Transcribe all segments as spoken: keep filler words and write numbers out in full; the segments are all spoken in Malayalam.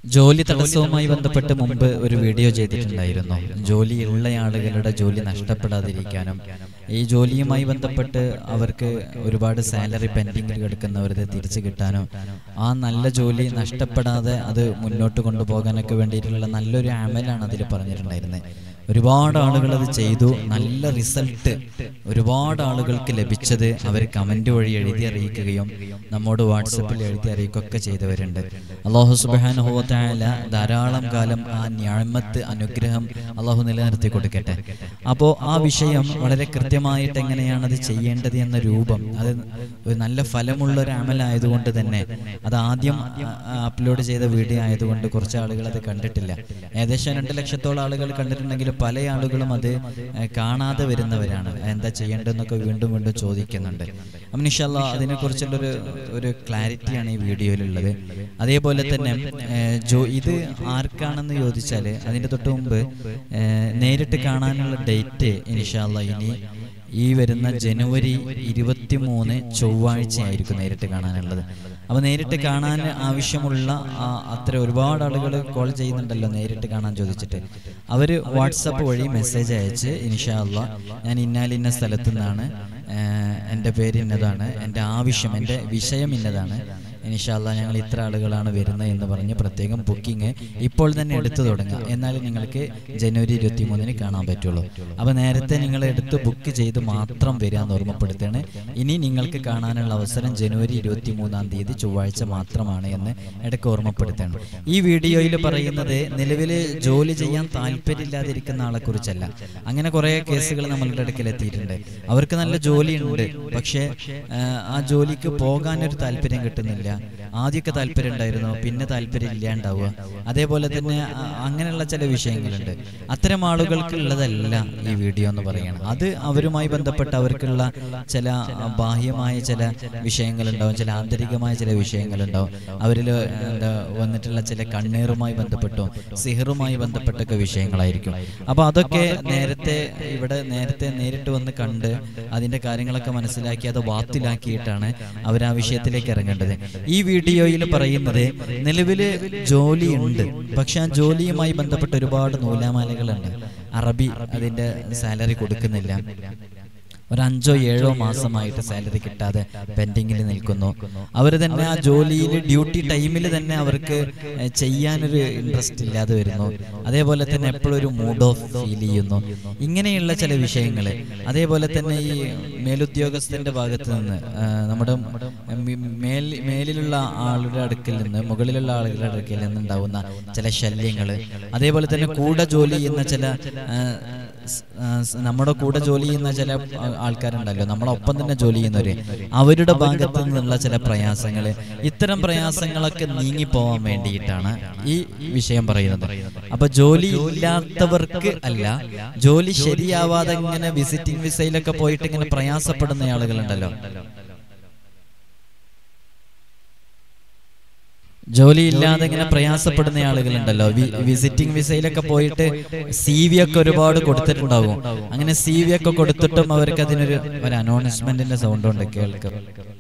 ജോലി തടസ്സവുമായി ബന്ധപ്പെട്ട് മുമ്പ് ഒരു വീഡിയോ ചെയ്തിട്ടുണ്ടായിരുന്നു. ജോലിയുള്ള ആളുകളുടെ ജോലി നഷ്ടപ്പെടാതിരിക്കാനും ഈ ജോലിയുമായി ബന്ധപ്പെട്ട് അവർക്ക് ഒരുപാട് സാലറി പെൻഡിങ്ങിൽ കിടക്കുന്നവരത് തിരിച്ചു കിട്ടാനും ആ നല്ല ജോലി നഷ്ടപ്പെടാതെ അത് മുന്നോട്ട് കൊണ്ടുപോകാനൊക്കെ വേണ്ടിയിട്ടുള്ള നല്ലൊരു അമലാണ് അതിൽ പറഞ്ഞിട്ടുണ്ടായിരുന്നത്. ഒരുപാട് ആളുകൾ അത് ചെയ്തു. നല്ല റിസൾട്ട് ഒരുപാട് ആളുകൾക്ക് ലഭിച്ചത് അവർ കമന്റ് വഴി എഴുതി അറിയിക്കുകയും നമ്മോട് വാട്സപ്പിൽ എഴുതി അറിയിക്കുകയൊക്കെ ചെയ്തവരുണ്ട്. അല്ലാഹു സുബ്ഹാനഹു വ തആല ധാരാളം കാലം ആ നിഅമത്ത് അനുഗ്രഹം അല്ലാഹു നിലനിർത്തി കൊടുക്കട്ടെ. അപ്പോൾ ആ വിഷയം വളരെ കൃത്യമായിട്ട് എങ്ങനെയാണ് അത് ചെയ്യേണ്ടത് എന്ന രൂപം, അത് ഒരു നല്ല ഫലമുള്ള ഒരു അമലായതുകൊണ്ട് തന്നെ അത് ആദ്യം അപ്ലോഡ് ചെയ്ത വീഡിയോ ആയതുകൊണ്ട് കുറച്ച് ആളുകൾ അത് കണ്ടിട്ടില്ല. ഏകദേശം രണ്ട് ലക്ഷത്തോളം ആളുകൾ കണ്ടിട്ടുണ്ടെങ്കിൽ പല ആളുകളും അത് കാണാതെ വരുന്നവരാണ്. എന്താ ചെയ്യേണ്ടതെന്നൊക്കെ വീണ്ടും വീണ്ടും ചോദിക്കുന്നുണ്ട്. അപ്പം ഇൻഷാ അല്ലാഹ് അതിനെക്കുറിച്ചുള്ളൊരു ഒരു ക്ലാരിറ്റിയാണ് ഈ വീഡിയോയിലുള്ളത്. അതേപോലെ തന്നെ ജോ ഇത് ആർക്കാണെന്ന് ചോദിച്ചാൽ അതിൻ്റെ തൊട്ട് മുമ്പ് നേരിട്ട് കാണാനുള്ള ഡേറ്റ് ഇൻഷാ അല്ലാഹ് ഇനി ഈ വരുന്ന ജനുവരി ഇരുപത്തി മൂന്ന് ചൊവ്വാഴ്ച ആയിരിക്കും നേരിട്ട് കാണാനുള്ളത്. അപ്പോൾ നേരിട്ട് കാണാൻ ആവശ്യമുള്ള അത്ര ഒരുപാട് ആളുകൾ കോൾ ചെയ്യുന്നുണ്ടല്ലോ നേരിട്ട് കാണാൻ ചോദിച്ചിട്ട്. അവർ വാട്സപ്പ് വഴി മെസ്സേജ് അയച്ച് ഇൻഷാ അല്ലാഹ് ഞാൻ ഇന്നാലിന്ന സ്ഥലത്തു നിന്നാണ്, എൻ്റെ പേര് ഇന്നതാണ്, എൻ്റെ ആവശ്യം എൻ്റെ വിഷയം ഇന്നതാണ്, ഇൻഷാ അല്ലാഹ് ഞങ്ങൾ ഇത്ര ആളുകളാണ് വരുന്നത് എന്ന് പറഞ്ഞ് പ്രത്യേകം ബുക്കിംഗ് ഇപ്പോൾ തന്നെ എടുത്തു തുടങ്ങുക. എന്നാലും നിങ്ങൾക്ക് ജനുവരി ഇരുപത്തി മൂന്നിന് കാണാൻ പറ്റുള്ളൂ. അപ്പോൾ നേരത്തെ നിങ്ങൾ എടുത്ത് ബുക്ക് ചെയ്ത് മാത്രം വരാമെന്ന് ഓർമ്മപ്പെടുത്തുകയാണ്. ഇനി നിങ്ങൾക്ക് കാണാനുള്ള അവസരം ജനുവരി ഇരുപത്തി മൂന്നാം തീയതി ചൊവ്വാഴ്ച മാത്രമാണ് എന്ന് ഇടയ്ക്ക് ഓർമ്മപ്പെടുത്തുകയാണ്. ഈ വീഡിയോയിൽ പറയുന്നത് നിലവിൽ ജോലി ചെയ്യാൻ താല്പര്യമില്ലാതിരിക്കുന്ന ആളെ കുറിച്ചല്ല. അങ്ങനെ കുറേ കേസുകൾ നമ്മളുടെ അടുക്കൽ എത്തിയിട്ടുണ്ട്. അവർക്ക് നല്ല ജോലിയുണ്ട്, പക്ഷേ ആ ജോലിക്ക് പോകാനൊരു താല്പര്യം കിട്ടുന്നില്ല. ആദ്യമൊക്കെ താല്പര്യം ഉണ്ടായിരുന്നു, പിന്നെ താല്പര്യം ഇല്ലാണ്ടാവുക. അതേപോലെ തന്നെ അങ്ങനെയുള്ള ചില വിഷയങ്ങളുണ്ട്. അത്തരം ആളുകൾക്ക് ഉള്ളതല്ല ഈ വീഡിയോ എന്ന് പറയുന്നത്. അത് അവരുമായി ബന്ധപ്പെട്ട് അവർക്കുള്ള ചില ബാഹ്യമായ ചില വിഷയങ്ങളുണ്ടാവും, ചില ആന്തരികമായ ചില വിഷയങ്ങളുണ്ടാവും. അവരിൽ എന്താ വന്നിട്ടുള്ള ചില കണ്ണീറുമായി ബന്ധപ്പെട്ടോ സിഹറുമായി ബന്ധപ്പെട്ടൊക്കെ വിഷയങ്ങളായിരിക്കും. അപ്പോൾ അതൊക്കെ നേരത്തെ ഇവിടെ നേരത്തെ നേരിട്ട് വന്ന് കണ്ട് അതിൻ്റെ കാര്യങ്ങളൊക്കെ മനസ്സിലാക്കി അത് ബാത്തിലാക്കിയിട്ടാണ് അവർ ആ വിഷയത്തിലേക്ക് ഇറങ്ങേണ്ടത്. ഈ വീഡിയോയിൽ പറയുന്നത് നിലവിൽ ജോലിയുണ്ട്, പക്ഷെ ആ ജോലിയുമായി ബന്ധപ്പെട്ട് ഒരുപാട് നൂലാമാലകളുണ്ട്. അറബി അതിൻ്റെ സാലറി കൊടുക്കുന്നില്ല, ഒരു അഞ്ചോ ഏഴോ മാസമായിട്ട് സാലറി കിട്ടാതെ പെൻഡിങ്ങിൽ നിൽക്കുന്നു. അവർ തന്നെ ആ ജോലിയിൽ ഡ്യൂട്ടി ടൈമിൽ തന്നെ അവർക്ക് ചെയ്യാനൊരു ഇൻട്രസ്റ്റ് ഇല്ലാതെ വരുന്നു. അതേപോലെ തന്നെ എപ്പോഴും ഒരു മൂഡ് ഓഫ് ഫീൽ ചെയ്യുന്നു. ഇങ്ങനെയുള്ള ചില വിഷയങ്ങൾ. അതേപോലെ തന്നെ ഈ മേലുദ്യോഗസ്ഥന്റെ ഭാഗത്ത് നിന്ന് നമ്മുടെ മേൽ മേലിലുള്ള ആളുടെ അടുക്കൽ നിന്ന് മുകളിലുള്ള ആളുകളുടെ അടുക്കൽ നിന്നുണ്ടാവുന്ന ചില ശല്യങ്ങൾ, അതേപോലെ തന്നെ കൂടെ ജോലി ചെയ്യുന്ന ചില നമ്മുടെ കൂടെ ജോലി ചെയ്യുന്ന ചില ആൾക്കാരുണ്ടല്ലോ, നമ്മളൊപ്പം തന്നെ ജോലി ചെയ്യുന്നവര്, അവരുടെ ഭാഗത്ത് നിന്നുള്ള ചില പ്രയാസങ്ങൾ, ഇത്തരം പ്രയാസങ്ങളൊക്കെ നീങ്ങിപ്പോവാൻ വേണ്ടിയിട്ടാണ് ഈ വിഷയം പറയുന്നത്. അപ്പൊ ജോലി ഇല്ലാത്തവർക്ക് അല്ല, ജോലി ശരിയാവാതെ ഇങ്ങനെ വിസിറ്റിംഗ് വിസയിലൊക്കെ പോയിട്ട് ഇങ്ങനെ പ്രയാസപ്പെടുന്ന ആളുകളുണ്ടല്ലോ, ജോലി ഇല്ലാതെ ഇങ്ങനെ പ്രയാസപ്പെടുന്ന ആളുകളുണ്ടല്ലോ, വിസിറ്റിംഗ് വിസയിലൊക്കെ പോയിട്ട് സി വി ഒക്കെ ഒരുപാട് കൊടുത്തിട്ടുണ്ടാകും. അങ്ങനെ സി വി ഒക്കെ കൊടുത്തിട്ടും അവർക്ക് അതിനൊരു ഒരു അനൗൺസ്മെന്റിന്റെ സൗണ്ട് ഉണ്ട് കേൾക്കും.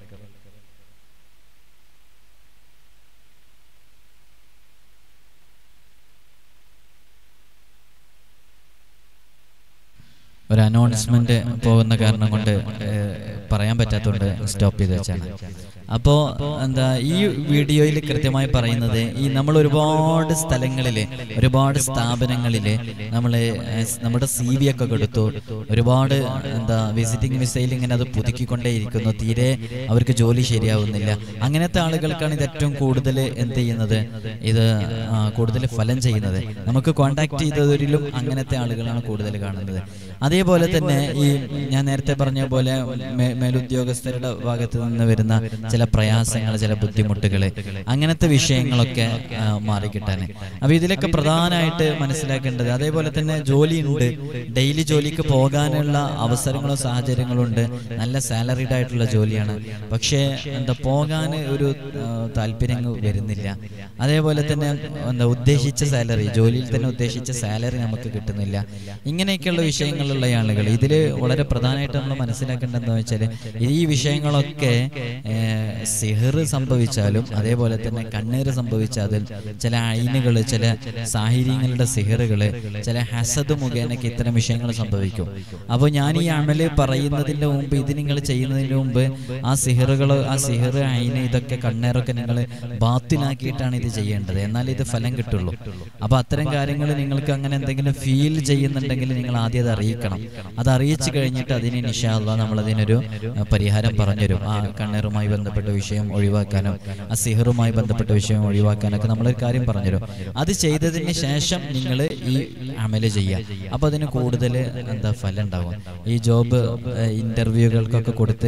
ഒരു അനൗൺസ്മെന്റ് പോകുന്ന കാരണം കൊണ്ട് പറയാൻ പറ്റാത്തതുകൊണ്ട് സ്റ്റോപ്പ് ചെയ്ത് വെച്ചാണ്. അപ്പോൾ എന്താ ഈ വീഡിയോയിൽ കൃത്യമായി പറയുന്നത്, ഈ നമ്മൾ ഒരുപാട് സ്ഥലങ്ങളിൽ ഒരുപാട് സ്ഥാപനങ്ങളിൽ നമ്മൾ നമ്മുടെ സി വി ഒക്കെ കൊടുത്തു, ഒരുപാട് എന്താ വിസിറ്റിംഗ് വിസയിൽ ഇങ്ങനെ അത് പുതുക്കിക്കൊണ്ടേയിരിക്കുന്നു, തീരെ അവർക്ക് ജോലി ശരിയാവുന്നില്ല. അങ്ങനത്തെ ആളുകൾക്കാണ് ഇത് ഏറ്റവും കൂടുതൽ എന്ത് ചെയ്യുന്നത്, ഇത് കൂടുതൽ ഫലം ചെയ്യുന്നത്. നമുക്ക് കോണ്ടാക്ട് ചെയ്തവരിലും അങ്ങനത്തെ ആളുകളാണ് കൂടുതൽ കാണുന്നത്. അതേപോലെ തന്നെ ഈ ഞാൻ നേരത്തെ പറഞ്ഞ പോലെ മേലുദ്യോഗസ്ഥരുടെ ഭാഗത്ത് നിന്ന് വരുന്ന ചില പ്രയാസങ്ങൾ, ചില ബുദ്ധിമുട്ടുകൾ, അങ്ങനത്തെ വിഷയങ്ങളൊക്കെ മാറിക്കിട്ടാൻ. അപ്പൊ ഇതിലൊക്കെ പ്രധാനമായിട്ട് മനസ്സിലാക്കേണ്ടത്, അതേപോലെ തന്നെ ജോലിയുണ്ട്, ഡെയിലി ജോലിക്ക് പോകാനുള്ള അവസരങ്ങളും സാഹചര്യങ്ങളും ഉണ്ട്, നല്ല സാലറിഡ് ആയിട്ടുള്ള ജോലിയാണ്, പക്ഷേ എന്താ പോകാൻ ഒരു താല്പര്യം വരുന്നില്ല. അതേപോലെ തന്നെ എന്താ ഉദ്ദേശിച്ച സാലറി, ജോലിയിൽ തന്നെ ഉദ്ദേശിച്ച സാലറി നമുക്ക് കിട്ടുന്നില്ല. ഇങ്ങനെയൊക്കെയുള്ള വിഷയങ്ങളുള്ള ആളുകൾ ഇതിൽ വളരെ പ്രധാനമായിട്ട് നമ്മൾ മനസ്സിലാക്കേണ്ടതെന്ന് വെച്ചാൽ, ഈ വിഷയങ്ങളൊക്കെ സിഹർ സംഭവിച്ചാലും അതേപോലെ തന്നെ കണ്ണീർ സംഭവിച്ചാലും ചില ഐനുകൾ, ചില സാഹിര്യങ്ങളുടെ സിഹറുകൾ, ചില ഹസദ് മുഖേനൊക്കെ ഇത്തരം വിഷയങ്ങൾ സംഭവിക്കും. അപ്പോൾ ഞാൻ ഈ അമല് പറയുന്നതിൻ്റെ മുമ്പ്, ഇത് നിങ്ങൾ ചെയ്യുന്നതിന് മുമ്പ് ആ സിഹറുകൾ, ആ സിഹർ, ഐന്, ഇതൊക്കെ കണ്ണേറൊക്കെ നിങ്ങൾ ബാത്തിലാക്കിയിട്ടാണ് ഇത് ചെയ്യേണ്ടത്. എന്നാൽ ഇത് ഫലം കിട്ടുള്ളൂ. അപ്പോൾ അത്തരം കാര്യങ്ങൾ നിങ്ങൾക്ക് അങ്ങനെ എന്തെങ്കിലും ഫീൽ ചെയ്യുന്നുണ്ടെങ്കിൽ നിങ്ങൾ ആദ്യം അത് അറിയിക്കണം. അത് അറിയിച്ചു കഴിഞ്ഞിട്ട് അതിന് ഇൻഷാ അല്ലാഹ് നമ്മളതിനൊരു പരിഹാരം പറഞ്ഞുതരും. ആ കണ്ണേറുമായി ബന്ധപ്പെട്ട വിഷയം ഒഴിവാക്കാനും ആ സിഹറുമായി ബന്ധപ്പെട്ട വിഷയം ഒഴിവാക്കാനൊക്കെ നമ്മളൊരു കാര്യം പറഞ്ഞുതരും. അത് ചെയ്തതിന് ശേഷം നിങ്ങൾ ഈ അമല് ചെയ്യുക. അപ്പോൾ അതിന് കൂടുതൽ എന്താ ഫലം ഉണ്ടാവും. ഈ ജോബ് ഇന്റർവ്യൂകൾക്കൊക്കെ കൊടുത്ത്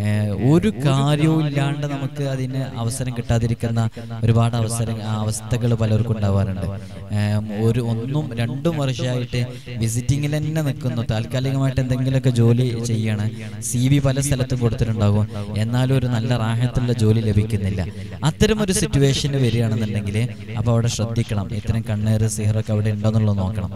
ഒരു കാര്യവും ഇല്ലാണ്ട് നമുക്ക് അതിന് അവസരം കിട്ടാതിരിക്കുന്ന ഒരുപാട് അവസരം അവസ്ഥകൾ പലർക്കും ഉണ്ടാവാറുണ്ട്. ഒരു ഒന്നും രണ്ടും വർഷമായിട്ട് വിസിറ്റിങ്ങിൽ തന്നെ നിൽക്കുന്നു, താൽക്കാലികമായിട്ട് എന്തെങ്കിലുമൊക്കെ ജോലി ചെയ്യാണ്, സി വി പല സ്ഥലത്തും കൊടുത്തിട്ടുണ്ടാകും, എന്നാലും ഒരു നല്ല റാഹത്തുള്ള ജോലി ലഭിക്കുന്നില്ല. അത്തരം ഒരു സിറ്റുവേഷന് വരികയാണെന്നുണ്ടെങ്കിൽ അപ്പോൾ അവിടെ ശ്രദ്ധിക്കണം. ഇത്തരം കണ്ണേർ, സിഹറൊക്കെ അവിടെ ഉണ്ടോന്നുള്ളത് നോക്കണം.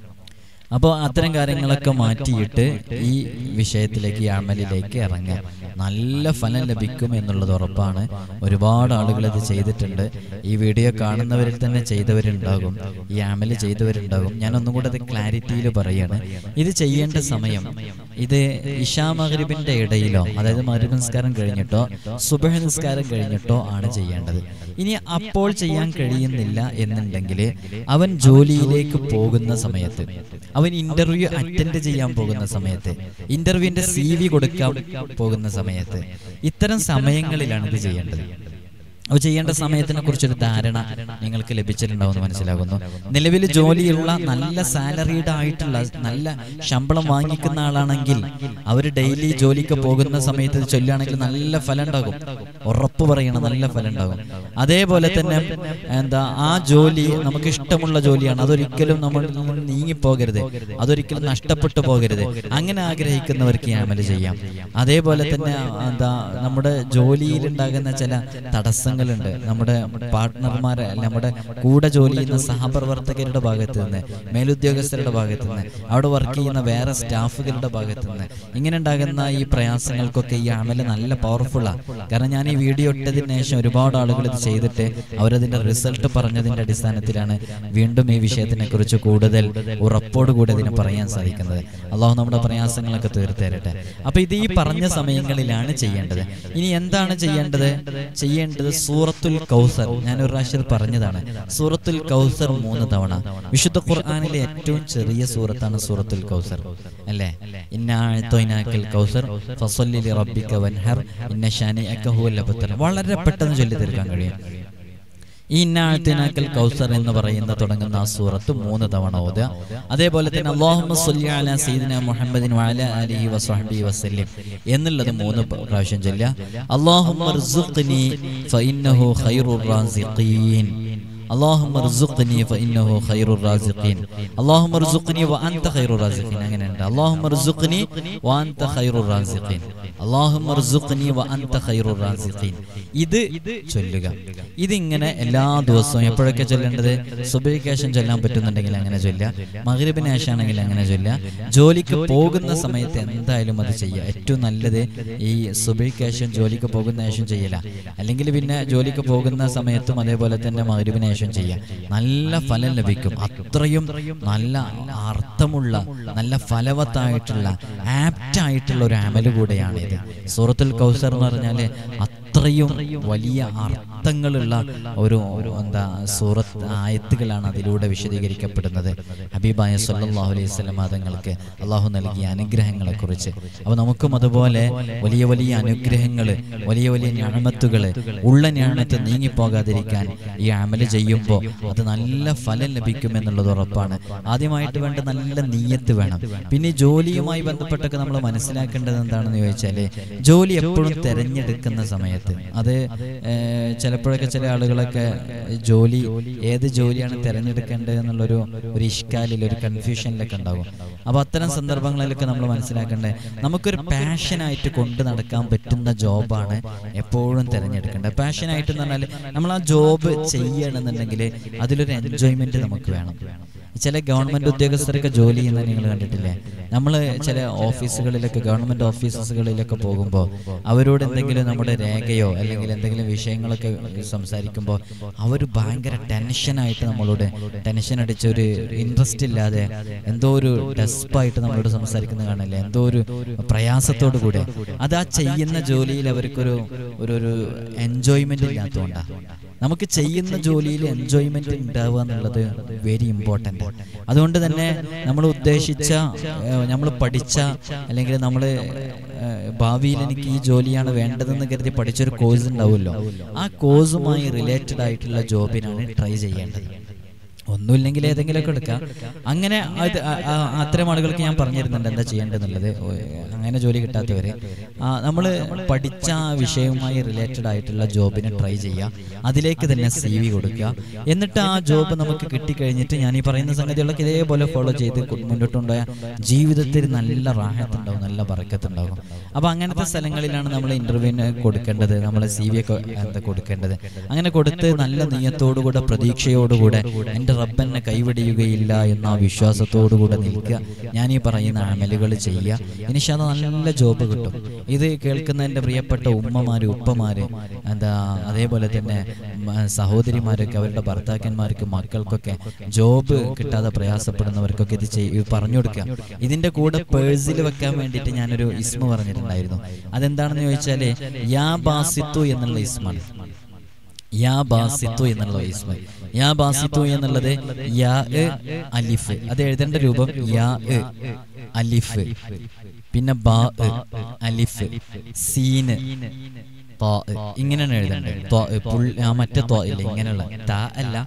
അപ്പോൾ അത്തരം കാര്യങ്ങളൊക്കെ മാറ്റിയിട്ട് ഈ വിഷയത്തിലേക്ക്, ഈ അമലിലേക്ക് ഇറങ്ങുക. നല്ല ഫലം ലഭിക്കും എന്നുള്ളത് ഉറപ്പാണ്. ഒരുപാട് ആളുകൾ ഇത് ചെയ്തിട്ടുണ്ട്. ഈ വീഡിയോ കാണുന്നവരിൽ തന്നെ ചെയ്തവരുണ്ടാകും, ഈ അമല് ചെയ്തവരുണ്ടാകും. ഞാൻ ഒന്നും കൂടെ അത് ക്ലാരിറ്റിയിൽ പറയാണ്. ഇത് ചെയ്യേണ്ട സമയം ഇത് ഇശാ മഗ്രിബിന്റെ ഇടയിലോ, അതായത് മഗ്രിബ് നിസ്കാരം കഴിഞ്ഞിട്ടോ സുബ്ഹ് നിസ്കാരം കഴിഞ്ഞിട്ടോ ആണ് ചെയ്യേണ്ടത്. ഇനി അപ്പോൾ ചെയ്യാൻ കഴിയുന്നില്ല എന്നുണ്ടെങ്കിൽ അവൻ ജോലിയിലേക്ക് പോകുന്ന സമയത്ത്, അവൻ ഇന്റർവ്യൂ അറ്റൻഡ് ചെയ്യാൻ പോകുന്ന സമയത്ത്, ഇന്റർവ്യൂവിന്റെ സി വി കൊടുക്കാൻ പോകുന്ന സമയത്ത്, ഇത്തരം സമയങ്ങളിലാണ് ഇത് ചെയ്യേണ്ടത്. അപ്പോൾ ചെയ്യേണ്ട സമയത്തിനെ കുറിച്ചൊരു ധാരണ നിങ്ങൾക്ക് ലഭിച്ചിട്ടുണ്ടാവുമെന്ന് മനസ്സിലാകുന്നു. നിലവിൽ ജോലിയുള്ള നല്ല സാലറീഡ് ആയിട്ടുള്ള നല്ല ശമ്പളം വാങ്ങിക്കുന്ന ആളാണെങ്കിൽ അവർ ഡെയിലി ജോലിക്ക് പോകുന്ന സമയത്ത് ചൊല്ലുകയാണെങ്കിൽ നല്ല ഫലം ഉണ്ടാകും, ഉറപ്പ് പറയണം, നല്ല ഫലം ഉണ്ടാകും. അതേപോലെ തന്നെ എന്താ ആ ജോലി നമുക്ക് ഇഷ്ടമുള്ള ജോലിയാണ്, അതൊരിക്കലും നമ്മൾ നീങ്ങിപ്പോകരുത്, അതൊരിക്കലും നഷ്ടപ്പെട്ടു പോകരുത്. അങ്ങനെ ആഗ്രഹിക്കുന്നവർക്ക് ഈ അമല് ചെയ്യാം. അതേപോലെ തന്നെ എന്താ നമ്മുടെ ജോലിയിൽ ഉണ്ടാകുന്ന ചില തടസ്സങ്ങൾ ണ്ട്, നമ്മുടെ പാർട്ട്ണർമാരെ, നമ്മുടെ കൂടെ ജോലി ചെയ്യുന്ന സഹപ്രവർത്തകരുടെ ഭാഗത്ത് നിന്ന്, മേലുദ്യോഗസ്ഥരുടെ ഭാഗത്ത് നിന്ന്, അവിടെ വർക്ക് ചെയ്യുന്ന വേറെ സ്റ്റാഫുകളുടെ ഭാഗത്ത് നിന്ന് ഇങ്ങനെ ഉണ്ടാകുന്ന ഈ പ്രയാസങ്ങൾക്കൊക്കെ ഈ അമല് നല്ല പവർഫുള്ളാണ്. കാരണം ഞാൻ ഈ വീഡിയോ ഇട്ടതിന് ശേഷം ഒരുപാട് ആളുകൾ ഇത് ചെയ്തിട്ട് അവരതിന്റെ റിസൾട്ട് പറഞ്ഞതിന്റെ അടിസ്ഥാനത്തിലാണ് വീണ്ടും ഈ വിഷയത്തിനെ കുറിച്ച് കൂടുതൽ ഉറപ്പോടുകൂടി അതിന് പറയാൻ സാധിക്കുന്നത്. അള്ളാഹു നമ്മുടെ പ്രയാസങ്ങളൊക്കെ തീർത്തേരട്ടെ. അപ്പൊ ഇത് ഈ പറഞ്ഞ സമയങ്ങളിലാണ് ചെയ്യേണ്ടത്. ഇനി എന്താണ് ചെയ്യേണ്ടത്? ചെയ്യേണ്ടത് സൂറത്തുൽ കൗസർ, ഞാൻ ഒരു പ്രാവശ്യം പറഞ്ഞതാണ്. സൂറത്തുൽ കൗസർ മൂന്ന് തവണ, വിശുദ്ധ ഖുർആനിലെ ഏറ്റവും ചെറിയ സൂറത്താണ് സൂറത്തുൽ കൗസർ, അല്ലേ? ഇന്നാ അഅ്തൈനാക്കൽ കൗസർ ഫസല്ലി ലിറബ്ബിക വൻഹർ ഇന്ന ശാനിഅക ഹുവൽ അബ്തർ. വളരെ പെട്ടെന്ന് ചൊല്ലി തീർക്കാൻ കഴിയും. ഈ ഇന്നാ അഅ്തൈനാക്കൽ കൗസർ എന്ന് പറയുന്ന തുടങ്ങുന്ന ആ സൂറത്ത് മൂന്ന് തവണ ഓതുക. അതേപോലെ തന്നെ അല്ലാഹുമ്മ സ്വല്ലി അലാ സയ്യിദിനാ മുഹമ്മദിൻ വഅലാ ആലിഹി വസ്വഹ്ബിഹി വസല്ലം എന്നുള്ളത് മൂന്ന് പ്രാവശ്യം ചൊല്ലുക. അല്ലാഹുമ്മ ർസുഖ്നി ഫഇന്നഹു ഖൈറുർ റാസിഖീൻ, അല്ലാഹുമ്മ ർസുഖ്നി ഫഇന്നഹു ഖൈറുർ റാസിഖീൻ, അല്ലാഹുമ്മ ർസുഖ്നി വഅൻത ഖൈറുർ റാസിഖീൻ. അങ്ങനെയുണ്ട്. അല്ലാഹുമ്മ ർസുഖ്നി വഅൻത ഖൈറുർ റാസിഖീൻ, അല്ലാഹുമ്മ ർസുഖ്നി വഅൻത ഖൈറുർ റാസിഖീൻ. ഇത് ചൊല്ലുക. ഇതിങ്ങനെ എല്ലാ ദിവസവും എപ്പോഴൊക്കെ ചൊല്ലേണ്ടത്? സുബ്ഹിക്ക് ശേഷം ചൊല്ലാൻ പറ്റുന്നുണ്ടെങ്കിൽ അങ്ങനെ ചൊല്ലുക, മഗ്രിബിന് ശേഷം ആണെങ്കിൽ അങ്ങനെ ചൊല്ലുക. ജോലിക്ക് പോകുന്ന സമയത്ത് എന്തായാലും അത് ചെയ്യുക. ഏറ്റവും നല്ലത് ഈ സുബ്ഹിക്ക് ശേഷം ജോലിക്ക് പോകുന്ന ശേഷം ചെയ്യല, അല്ലെങ്കിൽ പിന്നെ ജോലിക്ക് പോകുന്ന സമയത്തും അതേപോലെ തന്നെ മഗ്രിബിന് ശേഷം ചെയ്യാം. നല്ല ഫലം ലഭിക്കും. അത്രയും നല്ല അർത്ഥമുള്ള, നല്ല ഫലവത്തായിട്ടുള്ള, ആപ്റ്റായിട്ടുള്ള ഒരു അമല് കൂടെയാണ് ഇത്. സൂറത്തുൽ കൗസർ എന്ന് പറഞ്ഞാൽ അത്രയും വലിയ അർത്ഥങ്ങളുള്ള ഒരു എന്താ സൂറത്ത് ആയത്തുകളാണ് അതിലൂടെ വിശദീകരിക്കപ്പെടുന്നത്. ഹബീബായ സല്ലല്ലാഹു അലൈഹി വസല്ലം തങ്ങൾക്ക് അള്ളാഹു നൽകിയ അനുഗ്രഹങ്ങളെ കുറിച്ച്. അപ്പോൾ നമുക്കും അതുപോലെ വലിയ വലിയ അനുഗ്രഹങ്ങൾ, വലിയ വലിയ നിഅമത്തുകൾ, ഉള്ള നിഅമത്ത് നീങ്ങിപ്പോകാതിരിക്കാൻ ഈ അമല് ചെയ്യുമ്പോൾ അത് നല്ല ഫലം ലഭിക്കുമെന്നുള്ളത് ഉറപ്പാണ്. ആദ്യമായിട്ട് വേണ്ട നല്ല നിയ്യത്ത് വേണം. പിന്നെ ജോലിയുമായി ബന്ധപ്പെട്ടൊക്കെ നമ്മൾ മനസ്സിലാക്കേണ്ടത് എന്താണെന്ന് ചോദിച്ചാൽ, ജോലി എപ്പോഴും തിരഞ്ഞെടുക്കുന്ന സമയത്ത് അത് ചിലപ്പോഴൊക്കെ ചില ആളുകളൊക്കെ ജോലി ഏത് ജോലിയാണ് തിരഞ്ഞെടുക്കേണ്ടത് എന്നുള്ളൊരു ഒരു ഇഷ്കാലിൽ, ഒരു കൺഫ്യൂഷനിലൊക്കെ ഉണ്ടാകും. അപ്പോൾ അത്തരം സന്ദർഭങ്ങളിലൊക്കെ നമ്മൾ മനസ്സിലാക്കേണ്ടത് നമുക്കൊരു പാഷനായിട്ട് കൊണ്ട് നടക്കാൻ പറ്റുന്ന ജോബാണ് എപ്പോഴും തിരഞ്ഞെടുക്കേണ്ടത്. പാഷനായിട്ട് എന്ന് പറഞ്ഞാൽ നമ്മൾ ആ ജോബ് ചെയ്യണമെന്നുണ്ടെങ്കിൽ അതിലൊരു എൻജോയ്മെന്റ് നമുക്ക് വേണം. ചില ഗവൺമെന്റ് ഉദ്യോഗസ്ഥരൊക്കെ ജോലി ചെയ്യുന്നത് നിങ്ങൾ കണ്ടിട്ടില്ലേ? നമ്മൾ ചില ഓഫീസുകളിലൊക്കെ ഗവൺമെന്റ് ഓഫീസുകളിലൊക്കെ പോകുമ്പോൾ അവരോട് എന്തെങ്കിലും നമ്മുടെ രേഖയോ അല്ലെങ്കിൽ എന്തെങ്കിലും വിഷയങ്ങളൊക്കെ സംസാരിക്കുമ്പോൾ അവർ ഭയങ്കര ടെൻഷനായിട്ട് നമ്മളോട് ടെൻഷൻ അടിച്ച ഒരു ഇൻട്രസ്റ്റ് ഇല്ലാതെ എന്തോ ഒരു ഡെസ്പായിട്ട് നമ്മളോട് സംസാരിക്കുന്നത് കാണില്ലേ, എന്തോ ഒരു പ്രയാസത്തോടു കൂടെ. അത് ആ ചെയ്യുന്ന ജോലിയിൽ അവർക്കൊരു ഒരു ഒരു എൻജോയ്മെന്റ് ഇല്ലാത്തതുകൊണ്ടാണ്. നമുക്ക് ചെയ്യുന്ന ജോലിയിൽ എൻജോയ്മെന്റ് ഉണ്ടാവുക എന്നുള്ളത് വെരി ഇമ്പോർട്ടൻ്റ്. അതുകൊണ്ട് തന്നെ നമ്മൾ ഉദ്ദേശിച്ച നമ്മൾ പഠിച്ച അല്ലെങ്കിൽ നമ്മൾ ഭാവിയിൽ എനിക്ക് ഈ ജോലിയാണ് വേണ്ടതെന്ന് കരുതി പഠിച്ചൊരു കോഴ്സ് ഉണ്ടാവുമല്ലോ, ആ കോഴ്സുമായി റിലേറ്റഡ് ആയിട്ടുള്ള ജോബിനാണ് ട്രൈ ചെയ്യേണ്ടത്. ഒന്നുമില്ലെങ്കിൽ ഏതെങ്കിലുമൊക്കെ എടുക്കാം. അങ്ങനെ അത് അത്തരം ആളുകൾക്ക് ഞാൻ പറഞ്ഞിരുന്നുണ്ട് എന്താ ചെയ്യേണ്ടതെന്നുള്ളത്. അങ്ങനെ ജോലി കിട്ടാത്തവര് നമ്മൾ പഠിച്ച ആ വിഷയവുമായി റിലേറ്റഡ് ആയിട്ടുള്ള ജോബിന് ട്രൈ ചെയ്യുക, അതിലേക്ക് തന്നെ സി വി കൊടുക്കുക. എന്നിട്ട് ആ ജോബ് നമുക്ക് കിട്ടിക്കഴിഞ്ഞിട്ട് ഞാൻ ഈ പറയുന്ന സംഗതികളൊക്കെ ഇതേപോലെ ഫോളോ ചെയ്ത് മുന്നോട്ടുണ്ടായ ജീവിതത്തിൽ നല്ല റാഹത്തുണ്ടാവും, നല്ല ബറക്കത്തുണ്ടാകും. അപ്പോൾ അങ്ങനത്തെ സ്ഥലങ്ങളിലാണ് നമ്മൾ ഇന്റർവ്യൂവിന് കൊടുക്കേണ്ടത്, നമ്മൾ സി വി ഒക്കെ എന്താ കൊടുക്കേണ്ടത്. അങ്ങനെ കൊടുത്ത് നല്ല നിയത്തോടുകൂടെ പ്രതീക്ഷയോടുകൂടെ എൻ്റെ റബ്ബെന്നെ കൈവിടിയുകയില്ല എന്ന വിശ്വാസത്തോടുകൂടെ നിൽക്കുക. ഞാൻ ഈ പറയുന്ന അമലുകൾ ചെയ്യുക, ഇൻഷാ അല്ലാഹ് നല്ല ജോബ് കിട്ടും. ഇത് കേൾക്കുന്ന എൻ്റെ പ്രിയപ്പെട്ട ഉമ്മമാര് ഉപ്പമാര് എന്താ അതേപോലെ തന്നെ സഹോദരിമാരൊക്കെ അവരുടെ ഭർത്താക്കന്മാർക്ക് മക്കൾക്കൊക്കെ ജോബ് കിട്ടാതെ പ്രയാസപ്പെടുന്നവർക്കൊക്കെ ഇത് ചെയ് പറഞ്ഞു കൊടുക്കുക. ഇതിൻ്റെ കൂടെ പേഴ്സിൽ വെക്കാൻ വേണ്ടിയിട്ട് ഞാനൊരു ഇസ്മ പറഞ്ഞിട്ടുണ്ടായിരുന്നു. അതെന്താണെന്ന് ചോദിച്ചാല് യാ ബാസിത്തു എന്നുള്ള ഇസ്മാണ്. യാ ബാസിത്തു എന്നുള്ള ഇസ്മ. യാ ബാസിത്തു എന്നുള്ളത് യാ അലിഫ്, അത് എഴുതേണ്ട രൂപം യാ അലിഫ്, പിന്നെ ബാ അലിഫ്, സീന് ത്വാ, ഇങ്ങനെയാണ് എഴുതേണ്ടത്. മറ്റേ ത്വാ ഇല്ല, ഇങ്ങനെയുള്ള താ അല്ല,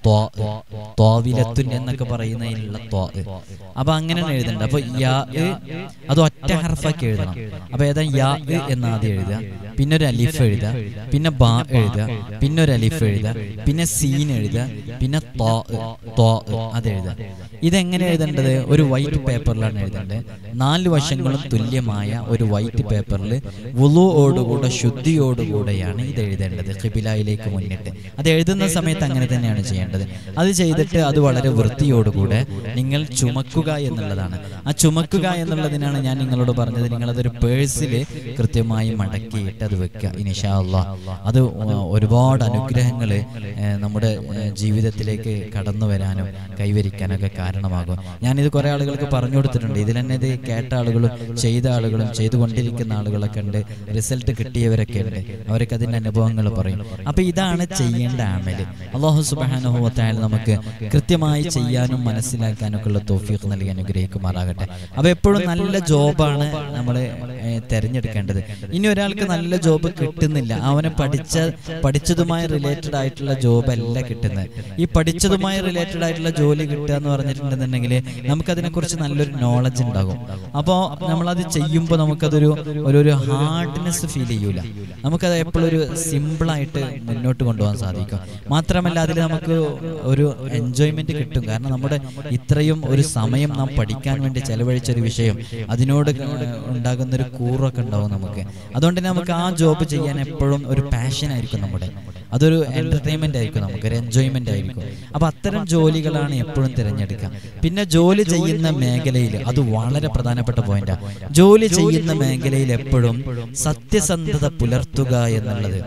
ത്വാവിലത്തുൻ എന്നൊക്കെ പറയുന്നതിലുള്ള ത്വാ. അപ്പൊ അങ്ങനെയാണ് എഴുതേണ്ടത്. അപ്പൊ യാ അത് ഒറ്റ ഹർഫാക്കി എഴുതണം. അപ്പൊ ഏതാ യാ എന്ന് ആദ്യം എഴുതുക, പിന്നെ ഒരു അലിഫ് എഴുതുക, പിന്നെ ബാ എഴുതുക, പിന്നെ ഒരു അലിഫ് എഴുതുക, പിന്നെ സീൻ എഴുതുക, പിന്നെ ത്വാ ത്വാ അത് എഴുതുക. ഇതെങ്ങനെ എഴുതേണ്ടത്? ഒരു വൈറ്റ് പേപ്പറിലാണ് എഴുതേണ്ടത്. നാല് വശങ്ങളും തുല്യമായ ഒരു വൈറ്റ് പേപ്പറിൽ വുളുഓടുകൂടെ ശുദ്ധിയോടുകൂടെയാണ് ഇത് എഴുതേണ്ടത്, ഖിബിലയിലേക്ക് മുന്നിട്ട്. അത് എഴുതുന്ന സമയത്ത് അങ്ങനെ തന്നെയാണ് ചെയ്യേണ്ടത്. അത് ചെയ്തിട്ട് അത് വളരെ വൃത്തിയോടുകൂടെ നിങ്ങൾ ചുമക്കുക എന്നുള്ളതാണ്. ആ ചുമക്കുക എന്നുള്ളതിനാണ് ഞാൻ നിങ്ങളോട് പറഞ്ഞത്. നിങ്ങളതൊരു പേഴ്സിൽ കൃത്യമായി മടക്കിയിട്ട് അത് വെക്കുക. ഇൻഷാ അല്ലാഹ് അത് ഒരുപാട് അനുഗ്രഹങ്ങൾ നമ്മുടെ ജീവിതത്തിലേക്ക് കടന്നു വരാനും കൈവരിക്കാനൊക്കെ കാരണമാകും. ഞാനിത് കുറെ ആളുകൾക്ക് പറഞ്ഞു കൊടുത്തിട്ടുണ്ട്. ഇതിൽ തന്നെ ഇത് കേട്ട ആളുകളും ചെയ്ത ആളുകളും ചെയ്തുകൊണ്ടിരിക്കുന്ന ആളുകളൊക്കെ ഉണ്ട്, റിസൾട്ട് കിട്ടിയവരൊക്കെ ഉണ്ട്. അവരൊക്കെ അതിൻ്റെ അനുഭവങ്ങൾ പറയും. അപ്പൊ ഇതാണ് ചെയ്യേണ്ട അമല്. അല്ലാഹു സുബ്ഹാനഹു വ തആല നമുക്ക് കൃത്യമായി ചെയ്യാനും മനസ്സിലാക്കാനും ഒക്കെ ഉള്ള തൗഫീഖ് നൽകി അനുഗ്രഹിക്കുമാറാകട്ടെ. അപ്പൊ എപ്പോഴും നല്ല ജോബാണ് നമ്മൾ തിരഞ്ഞെടുക്കേണ്ടത്. ഇനി ഒരാൾക്ക് നല്ല ജോബ് കിട്ടുന്നില്ല, അവനെ പഠിച്ച പഠിച്ചതുമായി റിലേറ്റഡ് ആയിട്ടുള്ള ജോബ് അല്ല കിട്ടുന്നത്. ഈ പഠിച്ചതുമായി റിലേറ്റഡ് ആയിട്ടുള്ള ജോലി കിട്ടുക എന്ന് പറഞ്ഞിട്ടുണ്ടെന്നുണ്ടെങ്കിൽ നമുക്കതിനെ കുറിച്ച് നല്ലൊരു നോളജ് ഉണ്ടാകും. അപ്പോൾ നമ്മളത് ചെയ്യുമ്പോൾ നമുക്കതൊരു ഒരു ഹാർഡ്നെസ് ഫീൽ ചെയ്യൂല. നമുക്കത് എപ്പോഴും ഒരു സിമ്പിളായിട്ട് മുന്നോട്ട് കൊണ്ടുപോകാൻ സാധിക്കും. മാത്രമല്ല അതിൽ നമുക്ക് ഒരു എൻജോയ്മെന്റ് കിട്ടും. കാരണം നമ്മുടെ ഇത്രയും ഒരു സമയം നാം പഠിക്കാൻ വേണ്ടി ചെലവഴിച്ചൊരു വിഷയം, അതിനോട് ഉണ്ടാകുന്നൊരു കൂറൊക്കെ ഉണ്ടാവും നമുക്ക്. അതുകൊണ്ട് തന്നെ നമുക്ക് ആ ജോബ് ചെയ്യാൻ എപ്പോഴും ഒരു പാഷൻ ആയിരിക്കും നമ്മുടെ. അതൊരു എന്റർടൈൻമെന്റ് ആയിരിക്കും, നമുക്കൊരു എൻജോയ്മെന്റ് ആയിരിക്കും. അപ്പൊ അത്തരം ജോലികളാണ് എപ്പോഴും തിരഞ്ഞെടുക്കുക. പിന്നെ ജോലി ചെയ്യുന്ന മേഖലയിൽ അത് വളരെ പ്രധാനപ്പെട്ട പോയിന്റാണ്. ജോലി ചെയ്യുന്ന മേഖലയിൽ എപ്പോഴും സത്യസന്ധത പുലർത്തുക എന്നുള്ളത്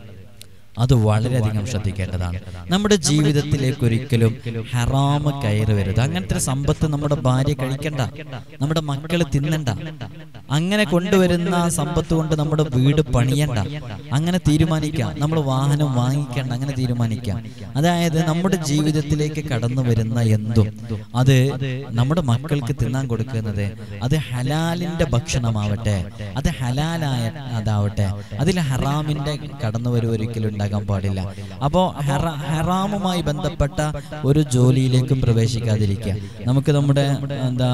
അത് വളരെയധികം ശ്രദ്ധിക്കേണ്ടതാണ്. നമ്മുടെ ജീവിതത്തിലേക്ക് ഒരിക്കലും ഹറാമ് കയറി വരരുത്. അങ്ങനത്തെ ഒരു സമ്പത്ത് നമ്മുടെ ഭാര്യ കഴിക്കണ്ട, നമ്മുടെ മക്കള് തിന്നണ്ട. അങ്ങനെ കൊണ്ടുവരുന്ന സമ്പത്ത് കൊണ്ട് നമ്മുടെ വീട് പണിയണ്ട, അങ്ങനെ തീരുമാനിക്കാം. നമ്മൾ വാഹനം വാങ്ങിക്കണ്ട, അങ്ങനെ തീരുമാനിക്കാം. അതായത് നമ്മുടെ ജീവിതത്തിലേക്ക് കടന്നു വരുന്ന എന്തും അത് നമ്മുടെ മക്കൾക്ക് തിന്നാൻ കൊടുക്കുന്നത് അത് ഹലാലിന്റെ ഭക്ഷണമാവട്ടെ, അത് ഹലാലായ അതാവട്ടെ, അതിൽ ഹറാമിന്റെ കടന്നുവരവ് ഒരിക്കലും ഉണ്ടാകാൻ പാടില്ല. അപ്പോ ഹറാമുമായി ബന്ധപ്പെട്ട ഒരു ജോലിയിലേക്കും പ്രവേശിക്കാതിരിക്കുക. നമുക്ക് നമ്മുടെ എന്താ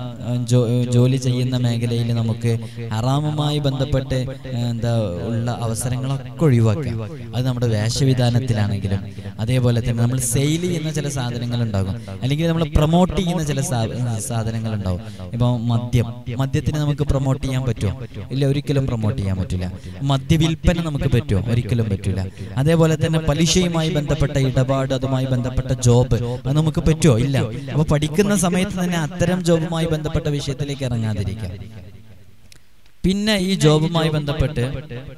ജോലി ചെയ്യുന്ന മേഖലയിൽ നമുക്ക് ഹറാമുമായി ബന്ധപ്പെട്ട് എന്താ ഉള്ള അവസരങ്ങളൊക്കെ ഒഴിവാക്കുക. അത് നമ്മുടെ വേഷവിധാനത്തിലാണെങ്കിലും അതേപോലെ തന്നെ നമ്മൾ സെയിൽ ചെയ്യുന്ന ചില സാധനങ്ങൾ ഉണ്ടാകും, അല്ലെങ്കിൽ നമ്മൾ പ്രൊമോട്ട് ചെയ്യുന്ന ചില സാധനങ്ങൾ ഉണ്ടാവും. ഇപ്പൊ മദ്യം, മദ്യത്തിന് നമുക്ക് പ്രൊമോട്ട് ചെയ്യാൻ പറ്റുമോ? ഇല്ല, ഒരിക്കലും പ്രൊമോട്ട് ചെയ്യാൻ പറ്റില്ല. മദ്യവിൽപ്പന നമുക്ക് പറ്റുമോ? ഒരിക്കലും പറ്റില്ല. അതേപോലെ തന്നെ പലിശയുമായി ബന്ധപ്പെട്ട ഇടപാട്, അതുമായി ബന്ധപ്പെട്ട ജോബ്, അത് നമുക്ക് പറ്റുമോ? ഇല്ല. അപ്പൊ പഠിക്കുന്ന സമയത്ത് തന്നെ അത്തരം ജോബുമായി ബന്ധപ്പെട്ട വിഷയത്തിലേക്ക് ഇറങ്ങാതിരിക്കാം. പിന്നെ ഈ ജോബുമായി ബന്ധപ്പെട്ട്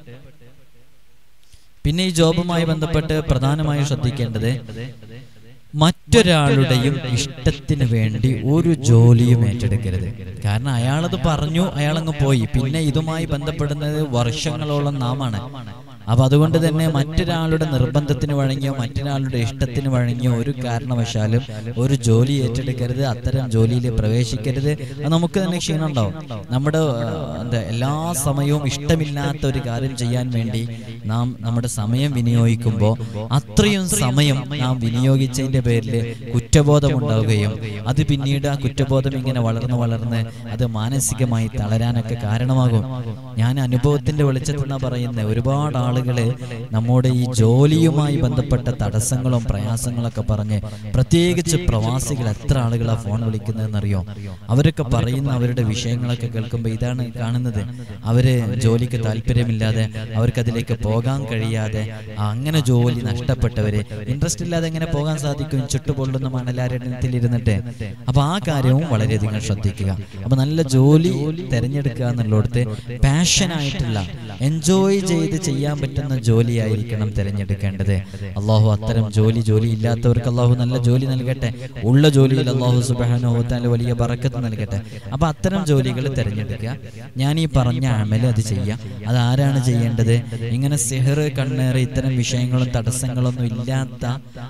പിന്നെ ഈ ജോബുമായി ബന്ധപ്പെട്ട് പ്രധാനമായും ശ്രദ്ധിക്കേണ്ടത് മറ്റൊരാളുടെയും ഇഷ്ടത്തിന് വേണ്ടി ഒരു ജോലിയും ഏറ്റെടുക്കരുത്. കാരണം അയാളത് പറഞ്ഞു, അയാളങ്ങ് പോയി. പിന്നെ ഇതുമായി ബന്ധപ്പെടുന്നത് വർഷങ്ങളോളം നാമാണ്. അപ്പൊ അതുകൊണ്ട് തന്നെ മറ്റൊരാളുടെ നിർബന്ധത്തിന് വഴങ്ങിയോ മറ്റൊരാളുടെ ഇഷ്ടത്തിന് വഴങ്ങിയോ ഒരു കാരണവശാലും ഒരു ജോലി ഏറ്റെടുക്കരുത്, അത്തരം ജോലിയിൽ പ്രവേശിക്കരുത്. അത് നമുക്ക് തന്നെ ക്ഷീണം ഉണ്ടാവും. നമ്മുടെ എന്താ എല്ലാ സമയവും ഇഷ്ടമില്ലാത്ത ഒരു കാര്യം ചെയ്യാൻ വേണ്ടി നാം നമ്മുടെ സമയം വിനിയോഗിക്കുമ്പോൾ അത്രയും സമയം നാം വിനിയോഗിച്ചതിന്റെ പേരിൽ കുറ്റബോധം ഉണ്ടാവുകയും അത് പിന്നീട് ആ കുറ്റബോധം ഇങ്ങനെ വളർന്ന് വളർന്ന് അത് മാനസികമായി തളരാനൊക്കെ കാരണമാകും. ഞാൻ അനുഭവത്തിന്റെ വെളിച്ചത്തിൽ നിന്നാ പറയുന്നത്. ഒരുപാട് ആളുകൾ നമ്മുടെ ഈ ജോലിയുമായി ബന്ധപ്പെട്ട തടസ്സങ്ങളും പ്രയാസങ്ങളൊക്കെ പറഞ്ഞ്, പ്രത്യേകിച്ച് പ്രവാസികൾ എത്ര ആളുകളാ ഫോൺ വിളിക്കുന്നതെന്നറിയോ? അവരൊക്കെ പറയുന്ന അവരുടെ വിഷയങ്ങളൊക്കെ കേൾക്കുമ്പോൾ ഇതാണ് കാണുന്നത്. അവര് ജോലിക്ക് താല്പര്യമില്ലാതെ, അവർക്ക് അതിലേക്ക് പോകാൻ കഴിയാതെ, അങ്ങനെ ജോലി നഷ്ടപ്പെട്ടവര്, ഇൻട്രസ്റ്റ് ഇല്ലാതെ എങ്ങനെ പോകാൻ സാധിക്കും ചുട്ടുപൊള്ളുന്ന മണലാരണ്യത്തിൽ ഇരുന്നിട്ട്? അപ്പൊ ആ കാര്യവും വളരെയധികം ശ്രദ്ധിക്കുക. അപ്പൊ നല്ല ജോലി തിരഞ്ഞെടുക്കുക എന്നുള്ളിടത്ത് പാഷനായിട്ടുള്ള, എൻജോയ് ചെയ്ത് ചെയ്യാൻ പറ്റുന്ന ജോലിയായിരിക്കണം തിരഞ്ഞെടുക്കേണ്ടത്. അള്ളാഹു അത്തരം ജോലി ജോലി ഇല്ലാത്തവർക്ക് അള്ളാഹു നല്ല ജോലി നൽകട്ടെ. ഉള്ള ജോലിയിൽ അള്ളാഹു സുബ്ഹാനഹു വ തആല വലിയ ബറക്കത്ത് നൽകട്ടെ. അപ്പൊ അത്തരം ജോലികൾ തിരഞ്ഞെടുക്കുക. ഞാൻ ഈ പറഞ്ഞ അമൽ അത് ചെയ്യാം. അത് ആരാണ് ചെയ്യേണ്ടത്? ഇങ്ങനെ സിഹർ, കണ്ണേറ്, ഇത്തരം വിഷയങ്ങളും തടസ്സങ്ങളൊന്നും ഇല്ലാത്ത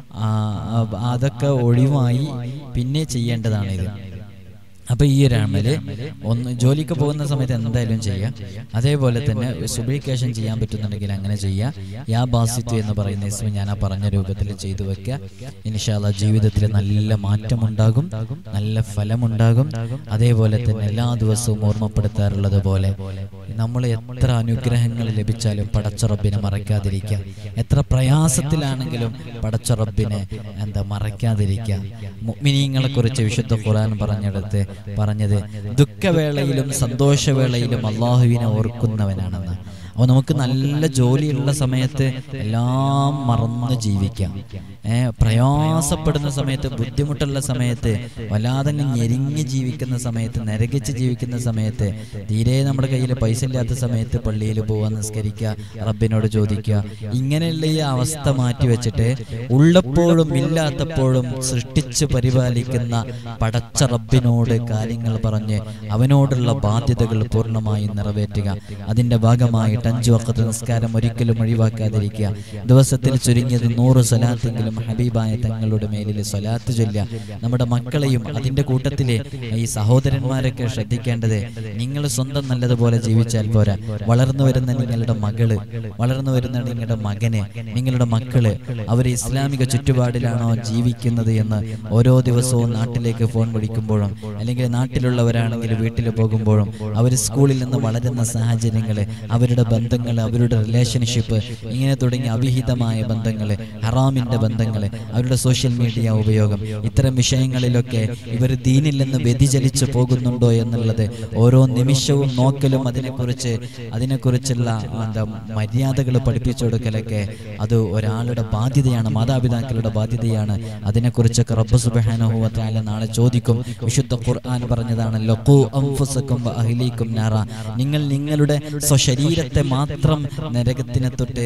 അതൊക്കെ ഒഴിവായി പിന്നെ ചെയ്യേണ്ടതാണ് ഇത്. അപ്പൊ ഈ ഒരു അമല് ഒന്ന് ജോലിക്ക് പോകുന്ന സമയത്ത് എന്തായാലും ചെയ്യാം. അതേപോലെ തന്നെ സുബ്ഹിക്കേഷൻ ചെയ്യാൻ പറ്റുന്നുണ്ടെങ്കിൽ അങ്ങനെ ചെയ്യാം. യാ ബാസിത്തു എന്ന് പറയുന്ന ഇസ്മ ഞാൻ ആ പറഞ്ഞ രൂപത്തിൽ ചെയ്തു വെക്കുക. ഇൻഷാ അല്ലാഹ് ജീവിതത്തിൽ നല്ല മാറ്റമുണ്ടാകും, നല്ല ഫലമുണ്ടാകും. അതേപോലെ തന്നെ എല്ലാ ദിവസവും ഓർമ്മപ്പെടുത്താറുള്ളത് പോലെ നമ്മൾ എത്ര അനുഗ്രഹങ്ങൾ ലഭിച്ചാലും പടച്ച റബ്ബിനെ മറക്കാതിരിക്കുക. എത്ര പ്രയാസത്തിലാണെങ്കിലും പടച്ച റബ്ബിനെ എന്താ മറക്കാതിരിക്കുക. മുഅ്മിനീങ്ങളെ കുറിച്ച് വിശുദ്ധ ഖുർആൻ പറഞ്ഞെടുത്ത് പറഞ്ഞത് ദുഃഖവേളയിലും സന്തോഷവേളയിലും അള്ളാഹുവിനെ ഓർക്കുന്നവനാണെന്ന്. അപ്പോൾ നമുക്ക് നല്ല ജോലിയുള്ള സമയത്ത് എല്ലാം മറന്ന് ജീവിക്കാം. ഏഹ് പ്രയാസപ്പെടുന്ന സമയത്ത്, ബുദ്ധിമുട്ടുള്ള സമയത്ത്, വല്ലാതെ ഞെരിഞ്ഞ് ജീവിക്കുന്ന സമയത്ത്, നരകിച്ച് ജീവിക്കുന്ന സമയത്ത്, തീരെ നമ്മുടെ കയ്യിൽ പൈസ ഇല്ലാത്ത സമയത്ത് പള്ളിയിൽ പോവാൻ നിസ്കരിക്കുക, റബ്ബിനോട് ചോദിക്കുക. ഇങ്ങനെയുള്ള ഈ അവസ്ഥ മാറ്റി വെച്ചിട്ട് ഉള്ളപ്പോഴും ഇല്ലാത്തപ്പോഴും സൃഷ്ടിച്ച് പരിപാലിക്കുന്ന പടച്ച റബ്ബിനോട് കാര്യങ്ങൾ പറഞ്ഞ് അവനോടുള്ള ബാധ്യതകൾ പൂർണ്ണമായും നിറവേറ്റുക. അതിന്റെ ഭാഗമായിട്ട് അഞ്ചു വഖത്ത് നിസ്കാരം ഒരിക്കലും ഒഴിവാക്കാതിരിക്കുക. ദിവസത്തിൽ ചുരുങ്ങിയത് നൂറ് സ്വലാത്തെങ്കിലും ഹബീബായ തങ്ങളുടെ മേലിൽ സ്വലാത്ത് ചൊല്ലുക. നമ്മുടെ മക്കളെയും അതിന്റെ കൂട്ടത്തിലെ ഈ സഹോദരന്മാരൊക്കെ ശ്രദ്ധിക്കേണ്ടത്, നിങ്ങൾ സ്വന്തം നല്ലതുപോലെ ജീവിച്ചാൽ പോരാ, വളർന്നു വരുന്ന നിങ്ങളുടെ മകള്, വളർന്നു വരുന്ന നിങ്ങളുടെ മകന്, നിങ്ങളുടെ മക്കള് അവർ ഇസ്ലാമിക ചുറ്റുപാടിലാണോ ജീവിക്കുന്നത് എന്ന് ഓരോ ദിവസവും നാട്ടിലേക്ക് ഫോൺ വിളിക്കുമ്പോഴും, അല്ലെങ്കിൽ നാട്ടിലുള്ളവരാണെങ്കിൽ വീട്ടിൽ പോകുമ്പോഴും, അവർ സ്കൂളിൽ നിന്ന് വളരുന്ന സാഹചര്യങ്ങള്, അവരുടെ ബന്ധങ്ങൾ, അവരുടെ റിലേഷൻഷിപ്പ്, ഇങ്ങനെ തുടങ്ങിയ അവിഹിതമായ ബന്ധങ്ങൾ, ഹറാമിന്റെ ബന്ധങ്ങൾ, അവരുടെ സോഷ്യൽ മീഡിയ ഉപയോഗം, ഇത്തരം വിഷയങ്ങളിലൊക്കെ ഇവർ ദീനിൽ നിന്ന് വ്യതിചലിച്ചു പോകുന്നുണ്ടോ എന്നുള്ളത് ഓരോ നിമിഷവും നോക്കലും അതിനെക്കുറിച്ച് അതിനെക്കുറിച്ചുള്ള എന്താ മര്യാദകൾ പഠിപ്പിച്ചു കൊടുക്കലൊക്കെ അത് ഒരാളുടെ ബാധ്യതയാണ്, മാതാപിതാക്കളുടെ ബാധ്യതയാണ്. അതിനെക്കുറിച്ചൊക്കെ റബ്ബ് സുബ്ഹാനഹു വ തആല നാളെ ചോദിക്കും. വിശുദ്ധ ഖുർആൻ പറഞ്ഞതാണല്ലോ, ഖൂ അൻഫുസകും വ അഹ്ലീകും നാറ. നിങ്ങൾ നിങ്ങളുടെ സ്വശരീരത്തെ മാത്രം നരകത്തിനെ തൊട്ട്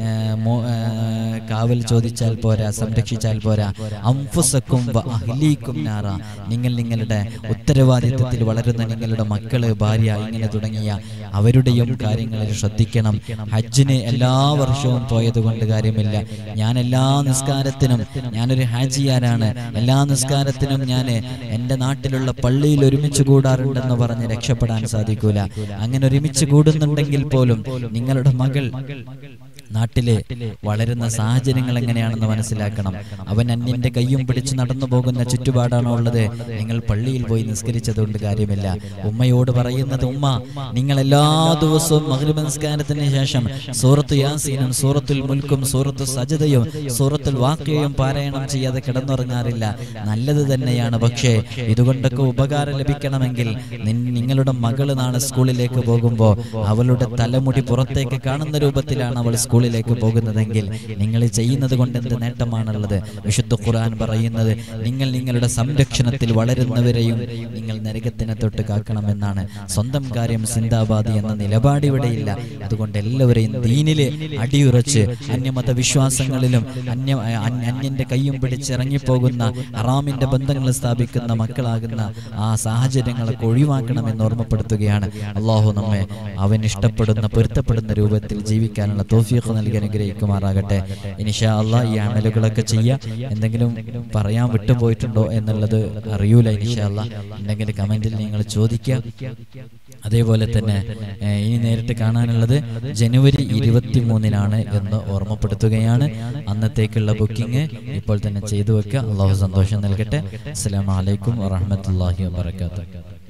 കാവൽ ചോദിച്ചാൽ പോരാ, സംരക്ഷിച്ചാൽ പോരാ. അൻഫുസകും വ അഹ്ലീകും നാറ. നിങ്ങൾ നിങ്ങളുടെ ഉത്തരവാദിത്വത്തിൽ വളരുന്ന നിങ്ങളുടെ മക്കള്, ഭാര്യ, ഇങ്ങനെ തുടങ്ങിയ അവരുടെയും കാര്യങ്ങളിൽ ശ്രദ്ധിക്കണം. ഹജ്ജിന് എല്ലാ വർഷവും പോയത് കൊണ്ട് കാര്യമില്ല. ഞാൻ എല്ലാ നിസ്കാരത്തിനും, ഞാനൊരു ഹാജിയാരാണ്, എല്ലാ നിസ്കാരത്തിനും ഞാൻ എൻ്റെ നാട്ടിലുള്ള പള്ളിയിൽ ഒരുമിച്ച് കൂടാറുണ്ടെന്ന് പറഞ്ഞ് രക്ഷപ്പെടാൻ സാധിക്കൂല. അങ്ങനെ ഒരുമിച്ച് കൂടുന്നുണ്ടെങ്കിൽ പോലും നിങ്ങളുടെ മകൾ നാട്ടിലെ വളരുന്ന സാഹചര്യങ്ങൾ എങ്ങനെയാണെന്ന് മനസ്സിലാക്കണം. അവൻ അന്യന്റെ കയ്യും പിടിച്ച് നടന്നു പോകുന്ന ചുറ്റുപാടാണോ ഉള്ളത്, നിങ്ങൾ പള്ളിയിൽ പോയി നിസ്കരിച്ചതുകൊണ്ട് കാര്യമില്ല. ഉമ്മയോട് പറയുന്നത്, ഉമ്മ നിങ്ങൾ എല്ലാ ദിവസവും മഗ്രിബ് നിസ്കാരത്തിന് ശേഷം സൂറത്ത് യാസീനും സൂറത്തുൽ മുൽക്കും സൂറത്തു സജദയും സൂറത്തുൽ വാഖിയയും പാരായണം ചെയ്യാതെ കിടന്നുറങ്ങാറില്ല. നല്ലത് തന്നെയാണ്. പക്ഷേ ഇതുകൊണ്ടൊക്കെ ഉപകാരം ലഭിക്കണമെങ്കിൽ നിങ്ങളുടെ മകള് നാളെ സ്കൂളിലേക്ക് പോകുമ്പോൾ അവളുടെ തലമുടി പുറത്തേക്ക് കാണുന്ന രൂപത്തിലാണ് അവൾ സ്കൂളിൽ സ്കൂളിലേക്ക് പോകുന്നതെങ്കിൽ നിങ്ങൾ ചെയ്യുന്നത് കൊണ്ട് എന്ത് നേട്ടമാണുള്ളത്? വിശുദ്ധ ഖുർആൻ പറയുന്നത് നിങ്ങൾ നിങ്ങളുടെ സംരക്ഷണത്തിൽ വളരുന്നവരെയും നിങ്ങൾ നരകത്തിനെ തൊട്ട് കാക്കണമെന്നാണ്. സ്വന്തം കാര്യം സിന്ദാബാദി എന്ന നിലപാട് ഇവിടെയില്ല. അതുകൊണ്ട് എല്ലാവരെയും ദീനില് അടിയുറച്ച് അന്യമത വിശ്വാസങ്ങളിലും അന്യ അന്യന്റെ കയ്യും പിടിച്ചിറങ്ങിപ്പോകുന്ന ഹറാമിന്റെ ബന്ധങ്ങൾ സ്ഥാപിക്കുന്ന മക്കളാകുന്ന ആ സാഹചര്യങ്ങളൊക്കെ ഒഴിവാക്കണമെന്ന് ഓർമ്മപ്പെടുത്തുകയാണ്. അള്ളാഹു നമ്മെ അവൻ ഇഷ്ടപ്പെടുന്ന പൊരുത്തപ്പെടുന്ന രൂപത്തിൽ ജീവിക്കാനുള്ള തൗഫീഖ് നൽകി അനുഗ്രഹിക്കുമാറാകട്ടെ. ഇൻഷാ അല്ലാഹ് ഈ അമലുകളൊക്കെ ചെയ്യാം. എന്തെങ്കിലും പറയാൻ വിട്ടുപോയിട്ടുണ്ടോ എന്നുള്ളത് അറിയൂല. ഇൻഷാ അല്ലാഹ് ഉണ്ടെങ്കിൽ കമന്റിൽ നിങ്ങൾ ചോദിക്കുക. അതേപോലെ തന്നെ ഇനി നേരിട്ട് കാണാനുള്ളത് ജനുവരി ഇരുപത്തി മൂന്നിനാണ് എന്ന് ഓർമ്മപ്പെടുത്തുകയാണ്. അന്നത്തേക്കുള്ള ബുക്കിംഗ് ഇപ്പോൾ തന്നെ ചെയ്തു വെക്കുക. അള്ളാഹു സന്തോഷം നൽകട്ടെ. അസ്സലാമു അലൈക്കും വറഹ്മത്തുള്ളാഹി വബറകാതുഹു.